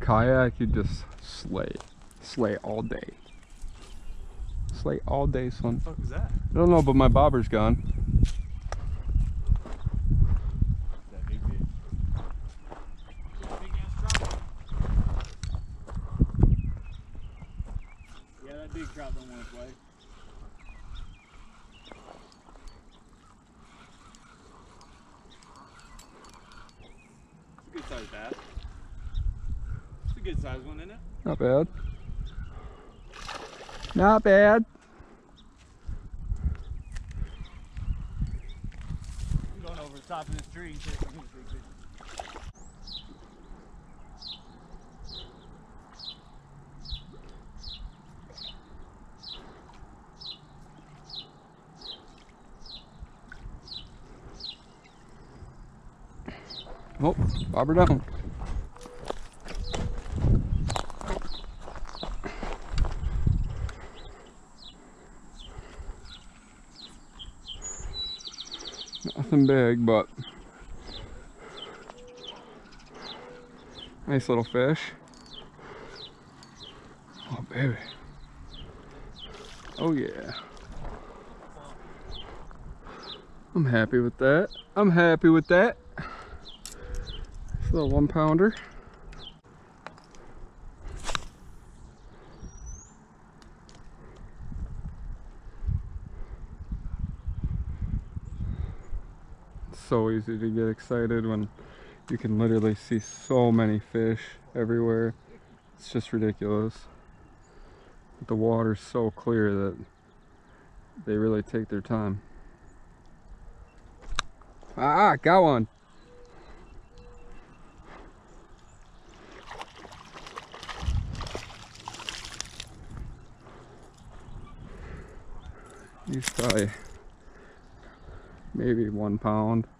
kayak, you just slay all day. Slay all day, son. What the fuck was that? I don't know, but my bobber's gone. That big fish. Big ass trout. Yeah, that big trout don't want to play. It's a good sized bass. It's a good sized one, isn't it? Not bad. Not bad. I'm going over the top of this tree and taking these big fish. Oh, bobber down. Nothing big, but nice little fish. Oh, baby. Oh, yeah. I'm happy with that. I'm happy with that. It's a little 1 pounder. It's so easy to get excited when you can literally see so many fish everywhere. It's just ridiculous. But the water's so clear that they really take their time. Ah, got one. He's probably maybe 1 pound.